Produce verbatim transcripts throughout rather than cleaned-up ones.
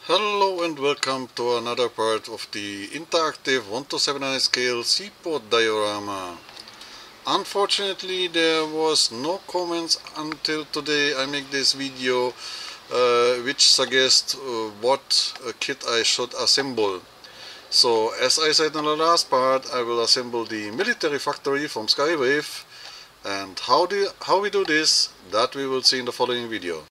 Hello and welcome to another part of the interactive one to seven nine scale seaport diorama. Unfortunately, there was no comments until today I make this video uh, which suggests uh, what uh, kit I should assemble. So as I said in the last part, I will assemble the military factory from Skywave, and how, do, how we do this, that we will see in the following video.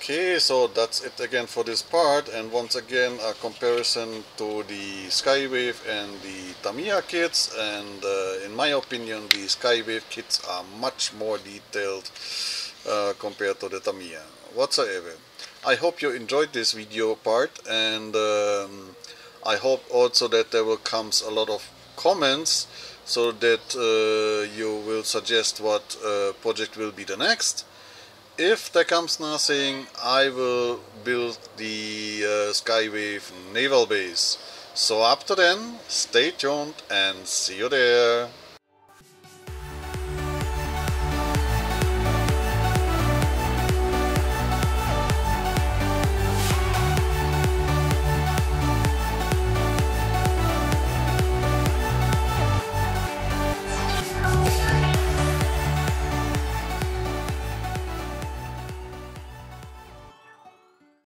Okay, so that's it again for this part, and once again a comparison to the Skywave and the Tamiya kits, and uh, in my opinion the Skywave kits are much more detailed uh, compared to the Tamiya whatsoever. I hope you enjoyed this video part, and um, I hope also that there will comes a lot of comments so that uh, you will suggest what uh, project will be the next. If there comes nothing, I will build the uh, Skywave naval base. So up to then, stay tuned and see you there.